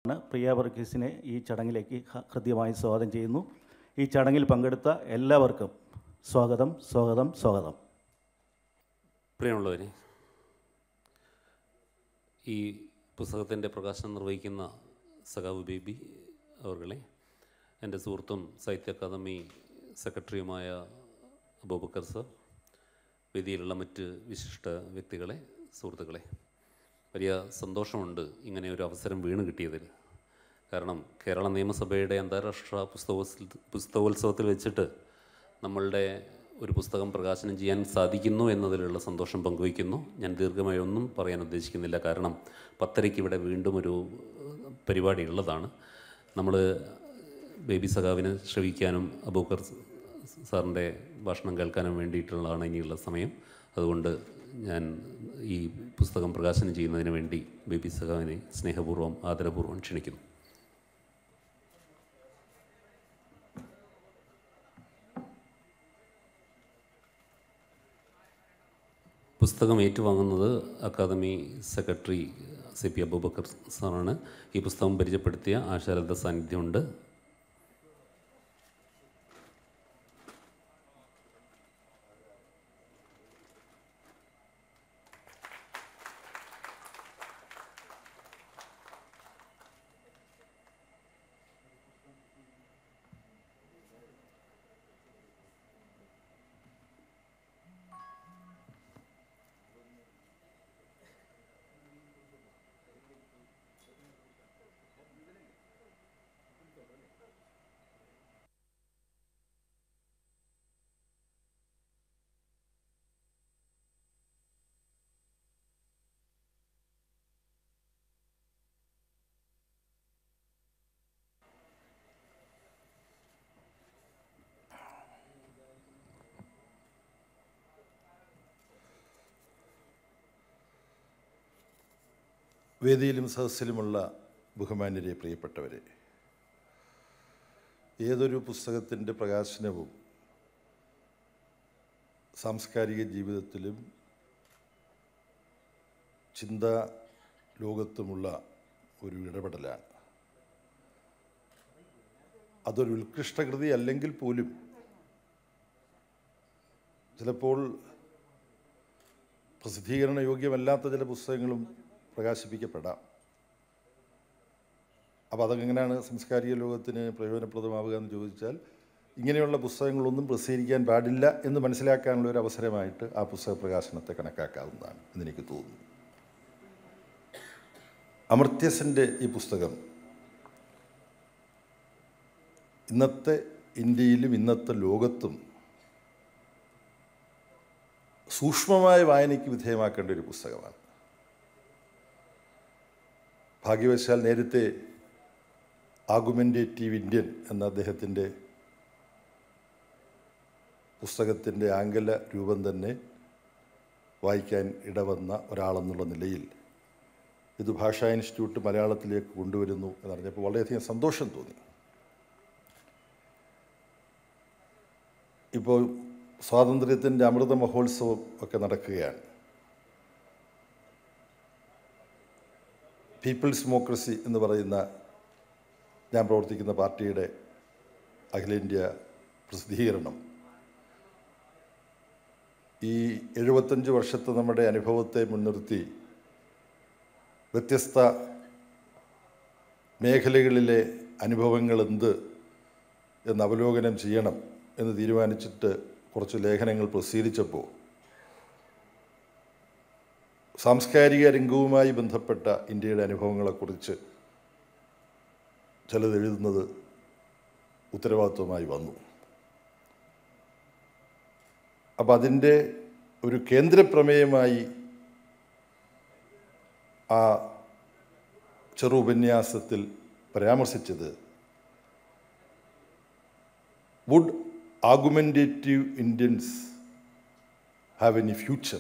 പ്രിയ വർഗീസിനെ ഈ ചടങ്ങിലേക്ക് ഹൃദ്യമായി സ്വാഗതം ചെയ്യുന്നു. ഈ ചടങ്ങിൽ പങ്കെടുത്ത എല്ലാവർക്കും സ്വാഗതം സ്വാഗതം സ്വാഗതം. പ്രിയമുള്ളവരെ, ഈ പുസ്തകത്തിൻ്റെ പ്രകാശനം നിർവഹിക്കുന്ന സഖാവ് ബേബി അവർകളെ, എൻ്റെ സുഹൃത്തും സാഹിത്യ അക്കാദമി സെക്രട്ടറിയുമായ അബൂബക്കർ സർ, വേദിയിലുള്ള മറ്റ് വിശിഷ്ട വ്യക്തികളെ, സുഹൃത്തുക്കളെ, വലിയ സന്തോഷമുണ്ട് ഇങ്ങനെ ഒരു അവസരം വീണ് കിട്ടിയതിൽ. കാരണം കേരള നിയമസഭയുടെ അന്താരാഷ്ട്ര പുസ്തകോത്സവത്തിൽ വെച്ചിട്ട് നമ്മളുടെ ഒരു പുസ്തകം പ്രകാശനം ചെയ്യാൻ സാധിക്കുന്നു എന്നതിലുള്ള സന്തോഷം പങ്കുവയ്ക്കുന്നു. ഞാൻ ദീർഘമായി ഒന്നും പറയാൻ ഉദ്ദേശിക്കുന്നില്ല, കാരണം 10:30 ഇവിടെ വീണ്ടും ഒരു പരിപാടി ഉള്ളതാണ്. നമ്മൾ ബേബി സഖാവിനെ ശ്രവിക്കാനും അബൂബക്കർ സാറിൻ്റെ ഭാഷണം കേൾക്കാനും വേണ്ടിയിട്ടുള്ളതാണ് ഇനിയുള്ള സമയം. അതുകൊണ്ട് ഞാൻ ഈ പുസ്തകം പ്രകാശനം ചെയ്യുന്നതിന് വേണ്ടി ബേബി സഖാവിനെ സ്നേഹപൂർവ്വം ആദരപൂർവ്വം ക്ഷണിക്കുന്നു. പുസ്തകം ഏറ്റുവാങ്ങുന്നത് അക്കാദമി സെക്രട്ടറി CP അബൂബക്കർ സാറാണ്. ഈ പുസ്തകം പരിചയപ്പെടുത്തിയ ആശാലത സാന്നിധ്യമുണ്ട്. വേദിയിലും സദസ്സിലുമുള്ള ബഹുമാന്യരെ, പ്രിയപ്പെട്ടവരെ, ഏതൊരു പുസ്തകത്തിൻ്റെ പ്രകാശനവും സാംസ്കാരിക ജീവിതത്തിലും ചിന്താ ലോകത്തുമുള്ള ഒരു ഇടപെടലാണ്. അതൊരു ഉത്കൃഷ്ടകൃതി അല്ലെങ്കിൽ പോലും ചിലപ്പോൾ പ്രസിദ്ധീകരണ യോഗ്യമല്ലാത്ത ചില പുസ്തകങ്ങളും പ്രകാശിപ്പിക്കപ്പെടാം. അപ്പോൾ അതെങ്ങനെയാണ് സാംസ്കാരിക ലോകത്തിന് പ്രയോജനപ്രദമാവുക എന്ന് ചോദിച്ചാൽ, ഇങ്ങനെയുള്ള പുസ്തകങ്ങളൊന്നും പ്രസിദ്ധീകരിക്കാൻ പാടില്ല എന്ന് മനസ്സിലാക്കാനുള്ള ഒരു അവസരമായിട്ട് ആ പുസ്തക പ്രകാശനത്തെ കണക്കാക്കാവുന്നതാണ് എന്നെനിക്ക് തോന്നുന്നു. അമർത്യസൻ്റെ ഈ പുസ്തകം ഇന്നത്തെ ഇന്ത്യയിലും ഇന്നത്തെ ലോകത്തും സൂക്ഷ്മമായ വായനയ്ക്ക് വിധേയമാക്കേണ്ട ഒരു പുസ്തകമാണ്. ഭാഗ്യവശാൽ നേരത്തെ ആർഗ്യുമെൻറ്റേറ്റീവ് ഇന്ത്യൻ എന്ന അദ്ദേഹത്തിൻ്റെ പുസ്തകത്തിൻ്റെ ആംഗല രൂപം തന്നെ വായിക്കാൻ ഇടവന്ന ഒരാളെന്നുള്ള നിലയിൽ ഇത് ഭാഷാ ഇൻസ്റ്റിറ്റ്യൂട്ട് മലയാളത്തിലേക്ക് കൊണ്ടുവരുന്നു എന്നറിഞ്ഞപ്പോൾ വളരെയധികം സന്തോഷം തോന്നി. ഇപ്പോൾ സ്വാതന്ത്ര്യത്തിൻ്റെ അമൃത മഹോത്സവം ഒക്കെ നടക്കുകയാണ്. പീപ്പിൾസ് ഡെമോക്രസി എന്ന് പറയുന്ന ഞാൻ പ്രവർത്തിക്കുന്ന പാർട്ടിയുടെ അഖിലേന്ത്യാ പ്രസിദ്ധീകരണം ഈ 75 വർഷത്തെ നമ്മുടെ അനുഭവത്തെ മുൻനിർത്തി വ്യത്യസ്ത മേഖലകളിലെ അനുഭവങ്ങൾ എന്ത് എന്ന് അവലോകനം ചെയ്യണം എന്ന് തീരുമാനിച്ചിട്ട് കുറച്ച് ലേഖനങ്ങൾ പ്രസിദ്ധീകരിച്ചപ്പോൾ സാംസ്കാരിക രംഗവുമായി ബന്ധപ്പെട്ട ഇന്ത്യയുടെ അനുഭവങ്ങളെക്കുറിച്ച് ചിലത് എഴുതുന്നത് ഉത്തരവാദിത്വമായി വന്നു. അപ്പം അതിൻ്റെ ഒരു കേന്ദ്രപ്രമേയമായി ആ ചെറു ഉപന്യാസത്തിൽ പരാമർശിച്ചത് would argumentative Indians have any future?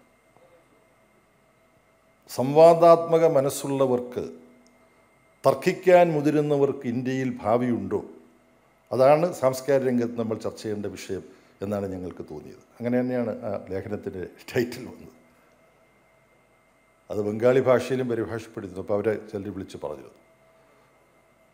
സംവാദാത്മക മനസ്സുള്ളവർക്ക്, തർക്കിക്കാൻ മുതിരുന്നവർക്ക് ഇന്ത്യയിൽ ഭാവിയുണ്ടോ? അതാണ് സാംസ്കാരിക രംഗത്ത് നമ്മൾ ചർച്ച ചെയ്യേണ്ട വിഷയം എന്നാണ് ഞങ്ങൾക്ക് തോന്നിയത്. അങ്ങനെ തന്നെയാണ് ആ ലേഖനത്തിൻ്റെ ടൈറ്റിൽ വന്നത്. അത് ബംഗാളി ഭാഷയിലും പരിഭാഷപ്പെടുത്തുന്നു. അപ്പോൾ അവരെ ചിലർ വിളിച്ച് പറഞ്ഞിരുന്നു.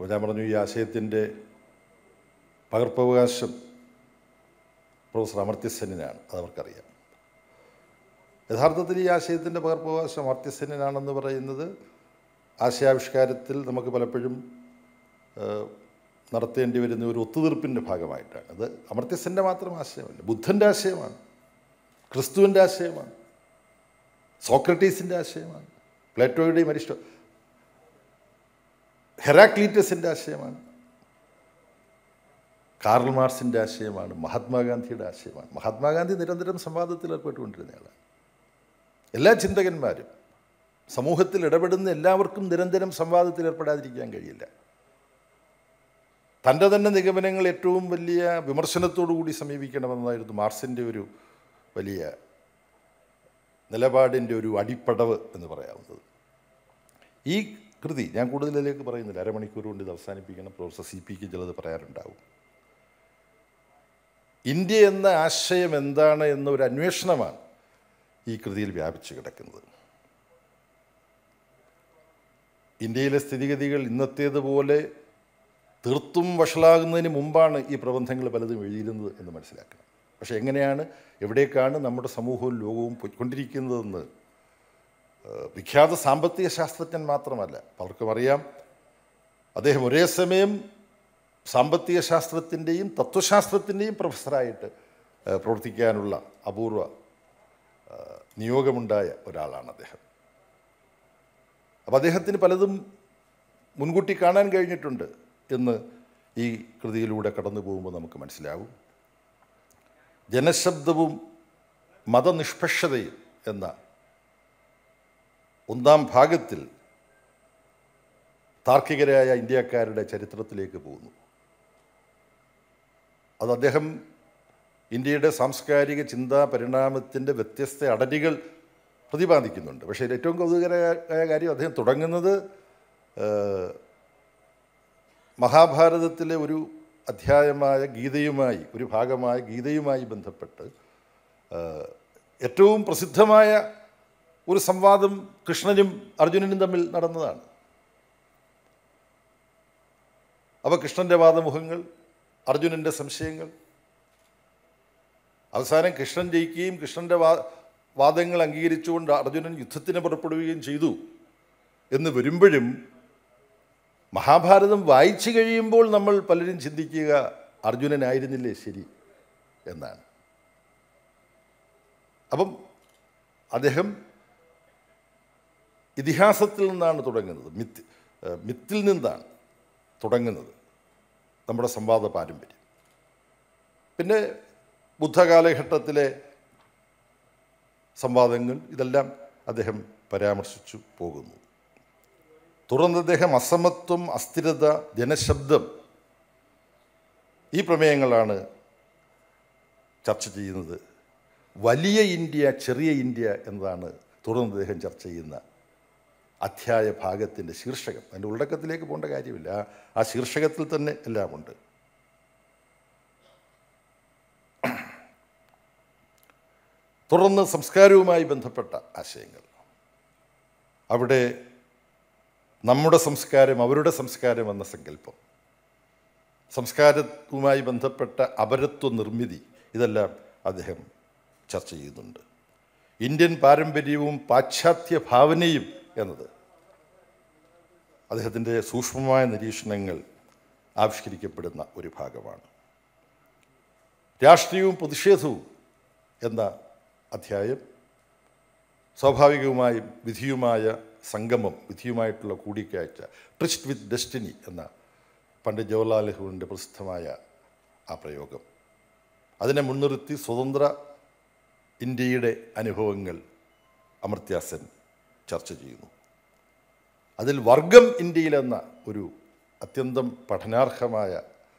അപ്പോൾ ഞാൻ പറഞ്ഞു ഈ ആശയത്തിൻ്റെ പകർപ്പവകാശം പ്രൊഫസർ അമർത്യസെന്നിനാണ്, അതവർക്കറിയാം. യഥാർത്ഥത്തിൽ ഈ ആശയത്തിൻ്റെ പകർപ്പവകാശം അമർത്യസെന്നിനാണെന്ന് പറയുന്നത് ആശയാവിഷ്കാരത്തിൽ നമുക്ക് പലപ്പോഴും നടത്തേണ്ടി വരുന്ന ഒരു ഒത്തുതീർപ്പിൻ്റെ ഭാഗമായിട്ടാണ്. അത് അമർത്യസെൻ്റെ മാത്രം ആശയമല്ല, ബുദ്ധൻ്റെ ആശയമാണ്, ക്രിസ്തുവിൻ്റെ ആശയമാണ്, സോക്രട്ടീസിൻ്റെ ആശയമാണ്, പ്ലേറ്റോയുടെയും ഹെറാക്ലീറ്റസിൻ്റെ ആശയമാണ്, കാർൽ മാർക്സിൻ്റെ ആശയമാണ്, മഹാത്മാഗാന്ധിയുടെ ആശയമാണ്. മഹാത്മാഗാന്ധി നിരന്തരം സംവാദത്തിൽ ഏർപ്പെട്ടുകൊണ്ടിരുന്നയാളാണ്. എല്ലാ ചിന്തകന്മാരും സമൂഹത്തിൽ ഇടപെടുന്ന എല്ലാവർക്കും നിരന്തരം സംവാദത്തിൽ ഏർപ്പെടാതിരിക്കാൻ കഴിയില്ല. തൻ്റെ തന്നെ നിഗമനങ്ങൾ ഏറ്റവും വലിയ വിമർശനത്തോടു കൂടി സമീപിക്കണമെന്നായിരുന്നു മാർക്സിൻ്റെ ഒരു വലിയ നിലപാടിൻ്റെ ഒരു അടിപ്പടവ് എന്ന് പറയാവുന്നത്. ഈ കൃതി ഞാൻ കൂടുതലിലേക്ക് പറയുന്നില്ല, അരമണിക്കൂർ കൊണ്ട് ഇത് അവസാനിപ്പിക്കണം. പ്രൊഫസർ CPക്ക് ചിലത് പറയാറുണ്ടാവും. ഇന്ത്യ എന്ന ആശയം എന്താണ് എന്നൊരു അന്വേഷണമാണ് ഈ കൃതിയിൽ വ്യാപിച്ചു കിടക്കുന്നത്. ഇന്ത്യയിലെ സ്ഥിതിഗതികൾ ഇന്നത്തേതുപോലെ തീർത്തും വഷളാകുന്നതിന് മുമ്പാണ് ഈ പ്രബന്ധങ്ങൾ പലതും എഴുതിയിരുന്നത് എന്ന് മനസ്സിലാക്കണം. പക്ഷേ എങ്ങനെയാണ്, എവിടേക്കാണ് നമ്മുടെ സമൂഹവും ലോകവും പോയിക്കൊണ്ടിരിക്കുന്നതെന്ന് വിഖ്യാത സാമ്പത്തിക ശാസ്ത്രജ്ഞൻ മാത്രമല്ല, പലർക്കും അറിയാം. അദ്ദേഹം ഒരേ സമയം സാമ്പത്തിക ശാസ്ത്രത്തിൻ്റെയും തത്വശാസ്ത്രത്തിൻ്റെയും പ്രൊഫസറായിട്ട് പ്രവർത്തിക്കാനുള്ള അപൂർവ നിയോഗമുണ്ടായ ഒരാളാണ് അദ്ദേഹം. അപ്പോൾ അദ്ദേഹത്തിന് പലതും മുൻകൂട്ടി കാണാൻ കഴിഞ്ഞിട്ടുണ്ട് എന്ന് ഈ കൃതിയിലൂടെ കടന്നു പോകുമ്പോൾ നമുക്ക് മനസ്സിലാവും. ജനശബ്ദവും മതനിഷ്പക്ഷതയും എന്ന ഒന്നാം ഭാഗത്തിൽ താർക്കികരായ ഇന്ത്യക്കാരുടെ ചരിത്രത്തിലേക്ക് പോകുന്നു. അത് അദ്ദേഹം ഇന്ത്യയുടെ സാംസ്കാരിക ചിന്താ പരിണാമത്തിൻ്റെ വ്യത്യസ്ത അടരികൾ പ്രതിപാദിക്കുന്നുണ്ട്. പക്ഷേ ഏറ്റവും കൗതുകകരമായ കാര്യം, അദ്ദേഹം തുടങ്ങുന്നത് മഹാഭാരതത്തിലെ ഒരു അധ്യായമായ ഗീതയുമായി, ഒരു ഭാഗമായ ഗീതയുമായി ബന്ധപ്പെട്ട് ഏറ്റവും പ്രസിദ്ധമായ ഒരു സംവാദം കൃഷ്ണനും അർജുനനും തമ്മിൽ നടന്നതാണ്. അപ്പോൾ കൃഷ്ണൻ്റെ വാദമുഖങ്ങൾ, അർജുനൻ്റെ സംശയങ്ങൾ, അവസാനം കൃഷ്ണൻ ജയിക്കുകയും കൃഷ്ണൻ്റെ വാദങ്ങൾ അംഗീകരിച്ചുകൊണ്ട് അർജുനൻ യുദ്ധത്തിന് പുറപ്പെടുകയും ചെയ്തു എന്ന് വരുമ്പോഴും മഹാഭാരതം വായിച്ചു കഴിയുമ്പോൾ നമ്മൾ പലരും ചിന്തിക്കുക അർജുനനായിരുന്നില്ലേ ശരി എന്നാണ്. അപ്പം അദ്ദേഹം ഇതിഹാസത്തിൽ നിന്നാണ് തുടങ്ങുന്നത്, മിത്തിൽ നിന്നാണ് തുടങ്ങുന്നത് നമ്മുടെ സംവാദ പാരമ്പര്യം. പിന്നെ ബുദ്ധകാലഘട്ടത്തിലെ സംവാദങ്ങൾ, ഇതെല്ലാം അദ്ദേഹം പരാമർശിച്ചു പോകുന്നു. തുടർന്ന് അദ്ദേഹം അസമത്വം, അസ്ഥിരത, ജനശബ്ദം, ഈ പ്രമേയങ്ങളാണ് ചർച്ച ചെയ്യുന്നത്. വലിയ ഇന്ത്യ, ചെറിയ ഇന്ത്യ എന്നതാണ് തുടർന്ന് അദ്ദേഹം ചർച്ച ചെയ്യുന്ന അധ്യായ ഭാഗത്തിൻ്റെ ശീർഷകം. അതിൻ്റെ ഉള്ളടക്കത്തിലേക്ക് പോകേണ്ട കാര്യമില്ല, ആ ശീർഷകത്തിൽ തന്നെ എല്ലാമുണ്ട്. തുടർന്ന് സംസ്കാരവുമായി ബന്ധപ്പെട്ട ആശയങ്ങൾ. അവിടെ നമ്മുടെ സംസ്കാരം, അവരുടെ സംസ്കാരം എന്ന സങ്കല്പം, സംസ്കാരവുമായി ബന്ധപ്പെട്ട അപരത്വ നിർമ്മിതി, ഇതെല്ലാം അദ്ദേഹം ചർച്ച ചെയ്യുന്നുണ്ട്. ഇന്ത്യൻ പാരമ്പര്യവും പാശ്ചാത്യ ഭാവനയും എന്നത് അദ്ദേഹത്തിൻ്റെ സൂക്ഷ്മമായ നിരീക്ഷണങ്ങൾ ആവിഷ്കരിക്കപ്പെടുന്ന ഒരു ഭാഗമാണ്. രാഷ്ട്രീയവും പ്രതിഷേധവും എന്ന അധ്യായം സ്വാഭാവികമായും വിധിയുമായ സംഗമം, വിധിയുമായിട്ടുള്ള കൂടിക്കാഴ്ച, ട്രിസ്റ്റ് വിത്ത് ഡെസ്റ്റിനി എന്ന പണ്ഡിറ്റ് ജവഹർലാൽ നെഹ്റുവിൻ്റെ പ്രസിദ്ധമായ ആ പ്രയോഗം, അതിനെ മുൻനിർത്തി സ്വതന്ത്ര ഇന്ത്യയുടെ അനുഭവങ്ങൾ അമർത്യാസെൻ ചർച്ച ചെയ്യുന്നു. അതിൽ വർഗം ഇന്ത്യയിലെന്ന ഒരു അത്യന്തം പഠനാർഹമായ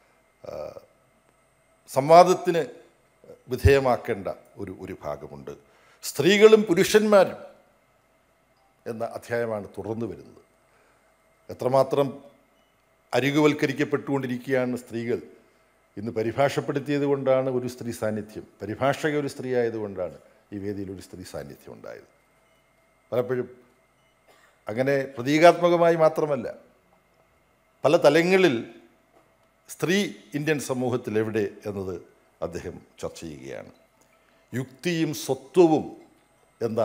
സംവാദത്തിന് വിധേയമാക്കേണ്ട ഒരു ഭാഗമുണ്ട്. സ്ത്രീകളും പുരുഷന്മാരും എന്ന അധ്യായമാണ് തുടർന്ന് വരുന്നത്. എത്രമാത്രം അരികുവൽക്കരിക്കപ്പെട്ടുകൊണ്ടിരിക്കുകയാണ് സ്ത്രീകൾ. ഇന്ന് പരിഭാഷപ്പെടുത്തിയത് കൊണ്ടാണ് ഒരു സ്ത്രീ സാന്നിധ്യം, പരിഭാഷക ഒരു സ്ത്രീ ആയതുകൊണ്ടാണ് ഈ വേദിയിൽ ഒരു സ്ത്രീ സാന്നിധ്യം ഉണ്ടായത്. പലപ്പോഴും അങ്ങനെ പ്രതീകാത്മകമായി മാത്രമല്ല, പല തലങ്ങളിൽ സ്ത്രീ ഇന്ത്യൻ സമൂഹത്തിൽ എവിടെ എന്നത് അദ്ദേഹം ചർച്ച ചെയ്യുകയാണ്. യുക്തിയും സ്വത്വവും എന്ന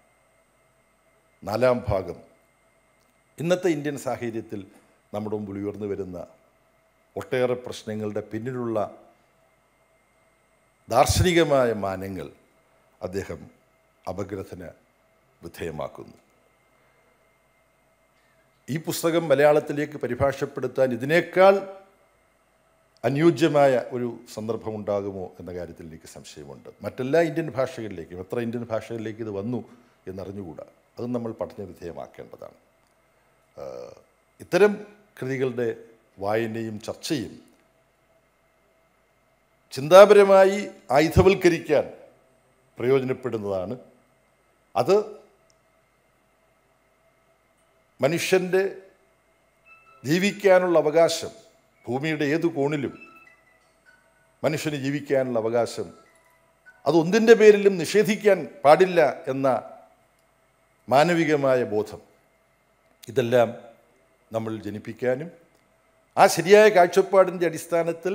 4-ാം ഭാഗം ഇന്നത്തെ ഇന്ത്യൻ സാഹചര്യത്തിൽ നമ്മുടെ മുമ്പിൽ ഉയർന്നു വരുന്ന ഒട്ടേറെ പ്രശ്നങ്ങളുടെ പിന്നിലുള്ള ദാർശനികമായ മാനങ്ങൾ അദ്ദേഹം അപഗ്രഥന വിധേയമാക്കുന്നു. ഈ പുസ്തകം മലയാളത്തിലേക്ക് പരിഭാഷപ്പെടുത്താൻ ഇതിനേക്കാൾ അനുയോജ്യമായ ഒരു സന്ദർഭമുണ്ടാകുമോ എന്ന കാര്യത്തിൽ എനിക്ക് സംശയമുണ്ട്. മറ്റെല്ലാ ഇന്ത്യൻ ഭാഷകളിലേക്കും എത്ര ഇന്ത്യൻ ഭാഷകളിലേക്ക് ഇത് വന്നു എന്നറിഞ്ഞുകൂടാ. അതും നമ്മൾ പഠന വിധേയമാക്കേണ്ടതാണ്. ഇത്തരം കൃതികളുടെ വായനയും ചർച്ചയും ചിന്താപരമായി ആയുധവൽക്കരിക്കാൻ പ്രയോജനപ്പെടുന്നതാണ്. അത് മനുഷ്യൻ്റെ ജീവിക്കാനുള്ള അവകാശം, ഭൂമിയുടെ ഏതു കോണിലും മനുഷ്യന് ജീവിക്കാനുള്ള അവകാശം അതൊന്നിൻ്റെ പേരിലും നിഷേധിക്കാൻ പാടില്ല എന്ന മാനവികമായ ബോധം, ഇതെല്ലാം നമ്മൾ ജനിപ്പിക്കാനും ആ ശരിയായ കാഴ്ചപ്പാടിൻ്റെ അടിസ്ഥാനത്തിൽ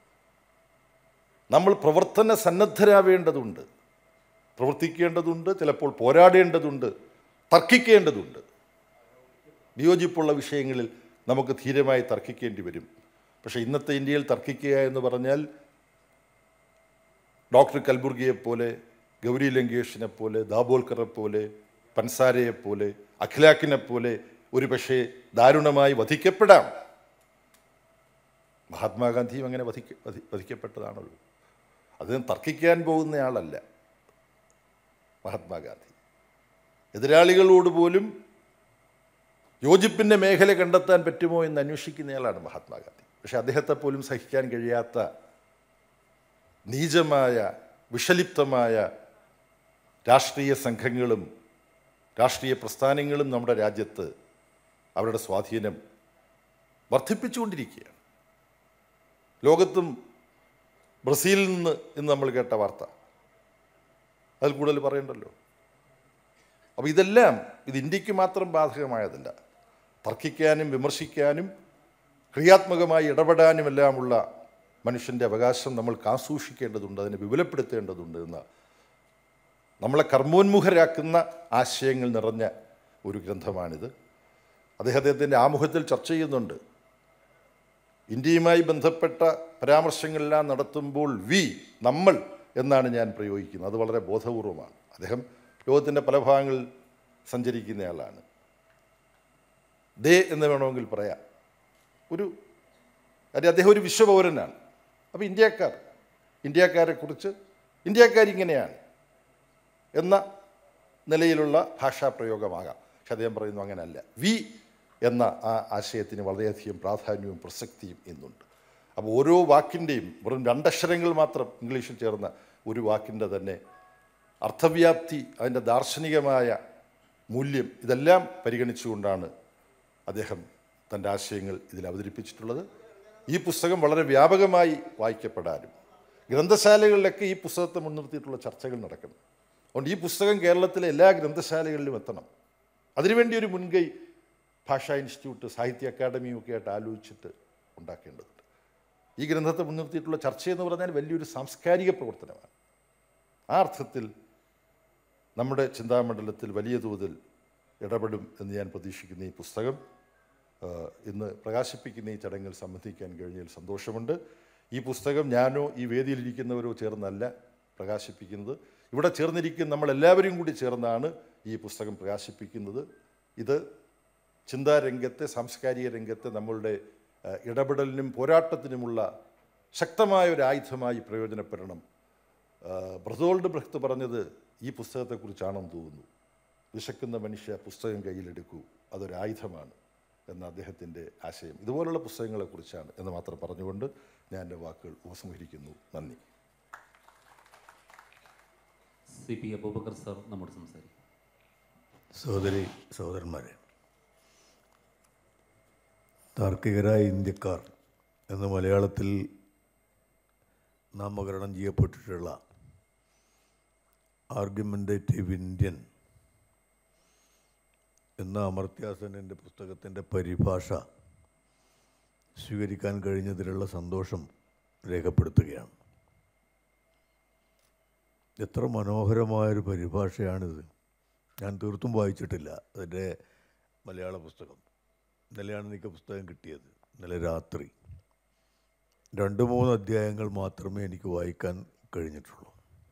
നമ്മൾ പ്രവർത്തന സന്നദ്ധരാവേണ്ടതുണ്ട്, പ്രവർത്തിക്കേണ്ടതുണ്ട്, ചിലപ്പോൾ പോരാടേണ്ടതുണ്ട്, തർക്കിക്കേണ്ടതുണ്ട്. വിയോജിപ്പുള്ള വിഷയങ്ങളിൽ നമുക്ക് ധീരമായി തർക്കിക്കേണ്ടി വരും. പക്ഷേ ഇന്നത്തെ ഇന്ത്യയിൽ തർക്കിക്കുക എന്ന് പറഞ്ഞാൽ ഡോക്ടർ കൽബുർഗിയെപ്പോലെ, ഗൗരി ലങ്കേഷിനെ പോലെ, ദാബോൽക്കറെ പോലെ, പൻസാരയെപ്പോലെ, അഖിലാഖിനെപ്പോലെ ഒരു പക്ഷേ ദാരുണമായി വധിക്കപ്പെടാം. മഹാത്മാഗാന്ധിയും അങ്ങനെ വധിക്കപ്പെട്ടതാണല്ലോ. അദ്ദേഹം തർക്കിക്കാൻ പോകുന്നയാളല്ല മഹാത്മാഗാന്ധി. എതിരാളികളോട് പോലും യോജിപ്പിൻ്റെ മേഖല കണ്ടെത്താൻ പറ്റുമോ എന്ന് അന്വേഷിക്കുന്നയാളാണ് മഹാത്മാഗാന്ധി. പക്ഷെ അദ്ദേഹത്തെ പോലും സഹിക്കാൻ കഴിയാത്ത നീചമായ വിഷലിപ്തമായ രാഷ്ട്രീയ സംഘങ്ങളും രാഷ്ട്രീയ പ്രസ്ഥാനങ്ങളും നമ്മുടെ രാജ്യത്ത് അവരുടെ സ്വാധീനം വർദ്ധിപ്പിച്ചുകൊണ്ടിരിക്കുകയാണ്. ലോകത്തും ബ്രസീലിൽ നിന്ന് ഇന്ന് നമ്മൾ കേട്ട വാർത്ത, അതിൽ കൂടുതൽ പറയണ്ടല്ലോ. അപ്പോൾ ഇതെല്ലാം ഇത് ഇന്ത്യക്ക് മാത്രം ബാധകമായതല്ല. തർക്കിക്കാനും വിമർശിക്കാനും ക്രിയാത്മകമായി ഇടപെടാനുമെല്ലാമുള്ള മനുഷ്യൻ്റെ അവകാശം നമ്മൾ കാസൂക്ഷിക്കേണ്ടതുണ്ട്, അതിനെ വിപുലപ്പെടുത്തേണ്ടതുണ്ട് എന്ന നമ്മളെ കർമ്മോന്മുഖരാക്കുന്ന ആശയങ്ങൾ നിറഞ്ഞ ഒരു ഗ്രന്ഥമാണിത്. അദ്ദേഹത്തിൻ്റെ ആമുഖത്തിൽ ചർച്ച ചെയ്യുന്നുണ്ട്. ഇന്ത്യയുമായി ബന്ധപ്പെട്ട പരാമർശങ്ങളെല്ലാം നടത്തുമ്പോൾ നമ്മൾ എന്നാണ് ഞാൻ പ്രയോഗിക്കുന്നത്. അത് വളരെ ബോധപൂർവമാണ്. അദ്ദേഹം ലോകത്തിൻ്റെ പല ഭാഗങ്ങളിൽ സഞ്ചരിക്കുന്നയാളാണ്. ദേ എന്ന് വേണമെങ്കിൽ പറയാം. അദ്ദേഹം ഒരു വിശ്വപൗരനാണ്. അപ്പോൾ ഇന്ത്യക്കാരെക്കുറിച്ച് ഇന്ത്യക്കാരിങ്ങനെയാണ് എന്ന നിലയിലുള്ള ഭാഷാപ്രയോഗമാകാം. പക്ഷെ അദ്ദേഹം പറയുന്നു അങ്ങനെയല്ല. എന്ന ആ ആശയത്തിന് വളരെയധികം പ്രാധാന്യവും പ്രസക്തിയും ഇന്നുണ്ട്. അപ്പോൾ ഓരോ വാക്കിൻ്റെയും വെറും 2 അക്ഷരങ്ങൾ മാത്രം ഇംഗ്ലീഷിൽ ചേർന്ന ഒരു വാക്കിൻ്റെ തന്നെ അർത്ഥവ്യാപ്തി, അതിൻ്റെ ദാർശനികമായ മൂല്യം, ഇതെല്ലാം പരിഗണിച്ചുകൊണ്ടാണ് അദ്ദേഹം തൻ്റെ ആശയങ്ങൾ ഇതിൽ അവതരിപ്പിച്ചിട്ടുള്ളത്. ഈ പുസ്തകം വളരെ വ്യാപകമായി വായിക്കപ്പെടാനും ഗ്രന്ഥശാലകളിലൊക്കെ ഈ പുസ്തകത്തെ മുൻനിർത്തിയിട്ടുള്ള ചർച്ചകൾ നടക്കണം. അതുകൊണ്ട് ഈ പുസ്തകം കേരളത്തിലെ എല്ലാ ഗ്രന്ഥശാലകളിലും എത്തണം. അതിനുവേണ്ടി ഒരു മുൻകൈ ഭാഷാ ഇൻസ്റ്റിറ്റ്യൂട്ട്, സാഹിത്യ അക്കാദമിയും ഒക്കെ ആയിട്ട് ആലോചിച്ചിട്ട് ഉണ്ടാക്കേണ്ടതുണ്ട്. ഈ ഗ്രന്ഥത്തെ മുൻനിർത്തിയിട്ടുള്ള ചർച്ചയെന്ന് പറഞ്ഞാൽ വലിയൊരു സാംസ്കാരിക പ്രവർത്തനമാണ്. ആ അർത്ഥത്തിൽ നമ്മുടെ ചിന്താമണ്ഡലത്തിൽ വലിയ തോതിൽ ഇടപെടും എന്ന് ഞാൻ പ്രതീക്ഷിക്കുന്ന ഈ പുസ്തകം ഇന്ന് പ്രകാശിപ്പിക്കുന്ന ഈ ചടങ്ങിൽ സംബന്ധിക്കാൻ കഴിഞ്ഞതിൽ സന്തോഷമുണ്ട്. ഈ പുസ്തകം ഞാനോ ഈ വേദിയിലിരിക്കുന്നവരോ ചേർന്നല്ല പ്രകാശിപ്പിക്കുന്നത്. ഇവിടെ ചേർന്നിരിക്കുന്ന നമ്മളെല്ലാവരും കൂടി ചേർന്നാണ് ഈ പുസ്തകം പ്രകാശിപ്പിക്കുന്നത്. ഇത് ചിന്താരംഗത്തെ, സാംസ്കാരിക രംഗത്തെ നമ്മളുടെ ഇടപെടലിനും പോരാട്ടത്തിനുമുള്ള ശക്തമായ ഒരു ആയുധമായി പ്രയോജനപ്പെടണം. ബർത്തോൾഡ് ബ്രെഖ്ത് പറഞ്ഞത് ഈ പുസ്തകത്തെക്കുറിച്ചാണെന്ന് തോന്നുന്നു. വിശക്കുന്ന മനുഷ്യ പുസ്തകം കയ്യിലെടുക്കൂ, അതൊരായുധമാണ് എന്ന അദ്ദേഹത്തിൻ്റെ ആശയം ഇതുപോലുള്ള പുസ്തകങ്ങളെക്കുറിച്ചാണ് എന്ന് മാത്രം പറഞ്ഞുകൊണ്ട് ഞാൻ എൻ്റെ വാക്കുകൾ ഉപസംഹരിക്കുന്നു. നന്ദി. CP അബൂബക്കർ സാർ നമ്മോട് സംസാരിക്കും. സഹോദരി സഹോദരന്മാരെ, താർക്കികരായ ഇന്ത്യക്കാർ എന്ന മലയാളത്തിൽ നാമകരണം ചെയ്യപ്പെട്ടിട്ടുള്ള ആർഗ്യുമെൻറ്റേറ്റീവ് ഇന്ത്യൻ എന്ന അമർത്യാസെൻ്റെ പുസ്തകത്തിൻ്റെ പരിഭാഷ സ്വീകരിക്കാൻ കഴിഞ്ഞതിലുള്ള സന്തോഷം രേഖപ്പെടുത്തുകയാണ്. എത്ര മനോഹരമായൊരു പരിഭാഷയാണിത്. ഞാൻ തീർത്തും വായിച്ചിട്ടില്ല അതിൻ്റെ മലയാള പുസ്തകം. ഇന്നലെയാണ് എനിക്ക് പുസ്തകം കിട്ടിയത്. ഇന്നലെ രാത്രി 2-3 അധ്യായങ്ങൾ മാത്രമേ എനിക്ക് വായിക്കാൻ കഴിഞ്ഞിട്ടുള്ളൂ.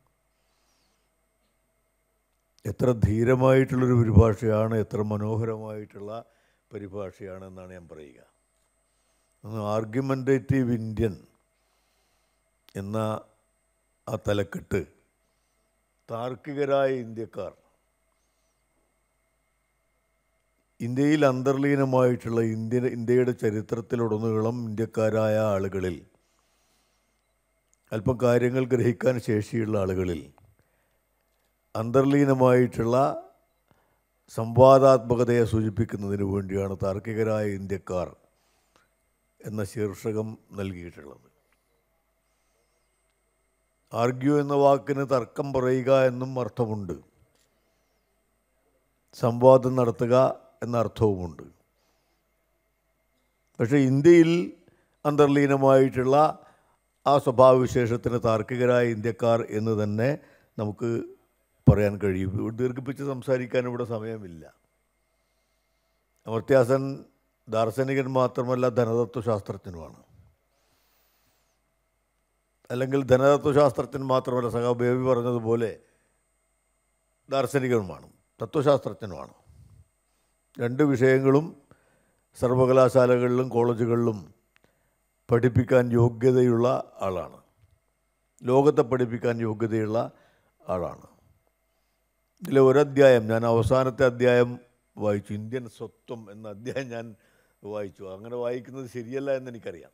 എത്ര ധീരമായിട്ടുള്ളൊരു പരിഭാഷയാണ്, എത്ര മനോഹരമായിട്ടുള്ള പരിഭാഷയാണെന്നാണ് ഞാൻ പറയുക. ആർഗ്യുമെൻറ്റേറ്റീവ് ഇന്ത്യൻ എന്ന ആ തലക്കെട്ട്, താർക്കികരായ ഇന്ത്യക്കാർ, ഇന്ത്യയിൽ അന്തർലീനമായിട്ടുള്ള ഇന്ത്യയുടെ ചരിത്രത്തിലുടനീളം ഇന്ത്യക്കാരായ ആളുകളിൽ, അല്പം കാര്യങ്ങൾ ഗ്രഹിക്കാൻ ശേഷിയുള്ള ആളുകളിൽ അന്തർലീനമായിട്ടുള്ള സംവാദാത്മകതയെ സൂചിപ്പിക്കുന്നതിന് വേണ്ടിയാണ് താർക്കികരായ ഇന്ത്യക്കാർ എന്ന ശീർഷകം നൽകിയിട്ടുള്ളത്. ആർഗ്യൂ എന്ന വാക്കിന് തർക്കം പറയുക എന്നും അർത്ഥമുണ്ട്, സംവാദം നടത്തുക എന്ന അർത്ഥവുമുണ്ട്. പക്ഷേ ഇന്ത്യയിൽ അന്തർലീനമായിട്ടുള്ള ആ സ്വഭാവവിശേഷത്തിന് താർക്കികരായ ഇന്ത്യക്കാർ എന്ന് തന്നെ നമുക്ക് പറയാൻ കഴിയും. ദീർഘിപ്പിച്ച് സംസാരിക്കാൻ ഇവിടെ സമയമില്ല. അമർത്യാസൻ ദാർശനികൻ മാത്രമല്ല, ധനതത്വശാസ്ത്രജ്ഞനുമാണ്. അല്ലെങ്കിൽ ധനതത്വശാസ്ത്രജ്ഞൻ മാത്രമല്ല, സഖാവ് ബേബി പറഞ്ഞതുപോലെ ദാർശനികനുമാണ്, തത്വശാസ്ത്രജ്ഞനുമാണ്. 2 വിഷയങ്ങളും സർവകലാശാലകളിലും കോളേജുകളിലും പഠിപ്പിക്കാൻ യോഗ്യതയുള്ള ആളാണ്. ലോകത്തെ പഠിപ്പിക്കാൻ യോഗ്യതയുള്ള ആളാണ്. ഇതിലെ ഒരധ്യായം, ഞാൻ അവസാനത്തെ അധ്യായം വായിച്ചു, ഇന്ത്യൻ സ്വത്വം എന്ന അധ്യായം ഞാൻ വായിച്ചു. അങ്ങനെ വായിക്കുന്നത് ശരിയല്ല എന്നെനിക്കറിയാം.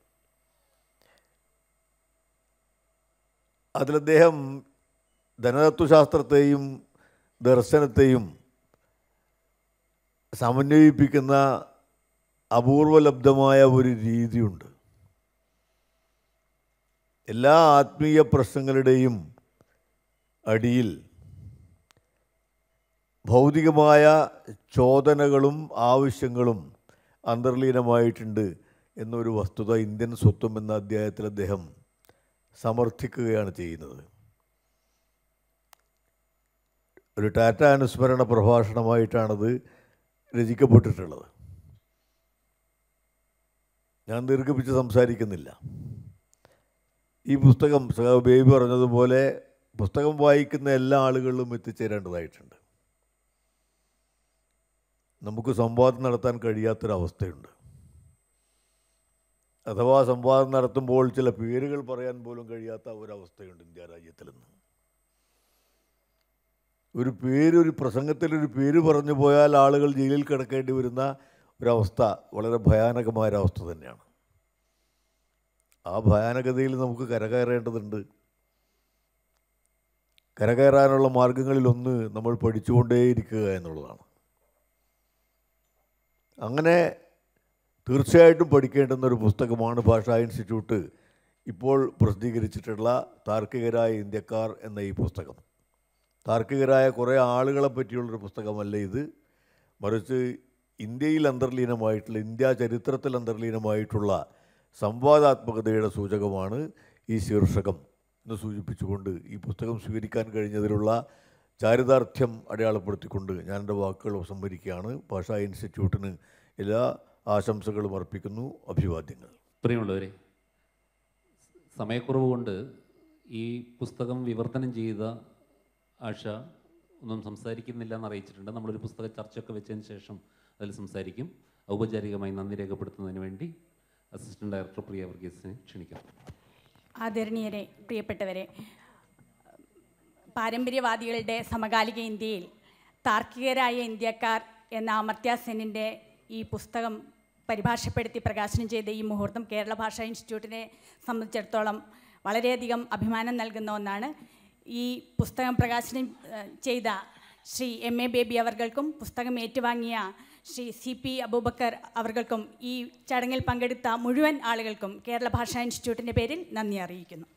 അതിലദ്ദേഹം ധനതത്വശാസ്ത്രത്തെയും ദർശനത്തെയും സമന്വയിപ്പിക്കുന്ന അപൂർവലബ്ധമായ ഒരു രീതിയുണ്ട്. എല്ലാ ആത്മീയ പ്രശ്നങ്ങളുടെയും അടിയിൽ ഭൗതികമായ ചോദനകളും ആവശ്യങ്ങളും അന്തർലീനമായിട്ടുണ്ട് എന്നൊരു വസ്തുത ഇന്ത്യൻ സ്വത്വം എന്ന അധ്യായത്തിൽ അദ്ദേഹം സമർത്ഥിക്കുകയാണ് ചെയ്യുന്നത്. ഒരു ടാറ്റ അനുസ്മരണ പ്രഭാഷണമായിട്ടാണത് രചിക്കപ്പെട്ടിട്ടുള്ളത്. ഞാൻ ദീർഘിപ്പിച്ച് സംസാരിക്കുന്നില്ല. ഈ പുസ്തകം സഖാവ് ബേബി പറഞ്ഞതുപോലെ പുസ്തകം വായിക്കുന്ന എല്ലാ ആളുകളിലും എത്തിച്ചേരേണ്ടതായിട്ടുണ്ട്. നമുക്ക് സംവാദം നടത്താൻ കഴിയാത്തൊരവസ്ഥയുണ്ട്. അഥവാ സംവാദം നടത്തുമ്പോൾ ചില പേരുകൾ പറയാൻ പോലും കഴിയാത്ത ഒരവസ്ഥയുണ്ട് ഇന്ത്യ രാജ്യത്തിൽ നിന്ന്. ഒരു പ്രസംഗത്തിലൊരു പേര് പറഞ്ഞു പോയാൽ ആളുകൾ ജയിലിൽ കിടക്കേണ്ടി വരുന്ന ഒരവസ്ഥ വളരെ ഭയാനകമായൊരവസ്ഥ തന്നെയാണ്. ആ ഭയാനകതയിൽ നമുക്ക് കരകയറേണ്ടതുണ്ട്. കരകയറാനുള്ള മാർഗങ്ങളിലൊന്ന് നമ്മൾ പഠിച്ചുകൊണ്ടേയിരിക്കുക എന്നുള്ളതാണ്. അങ്ങനെ തീർച്ചയായിട്ടും പഠിക്കേണ്ടുന്നൊരു പുസ്തകമാണ് ഭാഷാ ഇൻസ്റ്റിറ്റ്യൂട്ട് ഇപ്പോൾ പ്രസിദ്ധീകരിച്ചിട്ടുള്ള താർക്കികരായ ഇന്ത്യക്കാർ എന്ന ഈ പുസ്തകം. താർക്കികരായ കുറേ ആളുകളെ പറ്റിയുള്ളൊരു പുസ്തകമല്ല ഇത്, മറിച്ച് ഇന്ത്യയിൽ അന്തർലീനമായിട്ടുള്ള, ഇന്ത്യ ചരിത്രത്തിൽ അന്തർലീനമായിട്ടുള്ള സംവാദാത്മകതയുടെ സൂചകമാണ് ഈ ശീർഷകം എന്ന് സൂചിപ്പിച്ചുകൊണ്ട് ഈ പുസ്തകം സ്വീകരിക്കാൻ കഴിഞ്ഞതിലുള്ള ചാരിതാർത്ഥ്യം അടയാളപ്പെടുത്തിക്കൊണ്ട് ഞാൻ എൻ്റെ വാക്കുകൾ ഉപസംഹരിക്കുകയാണ്. ഭാഷാ ഇൻസ്റ്റിറ്റ്യൂട്ടിന് എല്ലാ ആശംസകളും അർപ്പിക്കുന്നു. അഭിവാദ്യങ്ങൾ. പ്രിയമുള്ളവരെ, സമയക്കുറവ് കൊണ്ട് ഈ പുസ്തകം വിവർത്തനം ചെയ്ത ആഷ ഒന്നും സംസാരിക്കുന്നില്ല എന്ന് അറിയിച്ചിട്ടുണ്ട്. നമ്മളൊരു പുസ്തക ചർച്ചയൊക്കെ വെച്ചതിന് ശേഷം അതിൽ സംസാരിക്കും. ഔപചാരികമായി നന്ദി രേഖപ്പെടുത്തുന്നതിന് വേണ്ടി അസിസ്റ്റന്റ് ഡയറക്ടർ പ്രിയ വർഗീസിനെ ക്ഷണിക്കാം. ആദരണീയരെ, പ്രിയപ്പെട്ടവരെ, പാരമ്പര്യവാദികളുടെ സമകാലിക ഇന്ത്യയിൽ താർക്കികരായ ഇന്ത്യക്കാർ എന്ന അമർത്യ സെന്നിൻ്റെ ഈ പുസ്തകം പരിഭാഷപ്പെടുത്തി പ്രകാശനം ചെയ്ത ഈ മുഹൂർത്തം കേരള ഭാഷാ ഇൻസ്റ്റിറ്റ്യൂട്ടിനെ സംബന്ധിച്ചിടത്തോളം വളരെയധികം അഭിമാനം നൽകുന്ന ഒന്നാണ്. ഈ പുസ്തകം പ്രകാശനം ചെയ്ത ശ്രീ എം.എ. ബേബി അവർകൾക്കും പുസ്തകം ഏറ്റുവാങ്ങിയ ശ്രീ C.P. അബൂബക്കർ അവർകൾക്കും ഈ ചടങ്ങിൽ പങ്കെടുത്ത മുഴുവൻ ആളുകൾക്കും കേരള ഭാഷാ ഇൻസ്റ്റിറ്റ്യൂട്ടിൻ്റെ പേരിൽ നന്ദി അറിയിക്കുന്നു.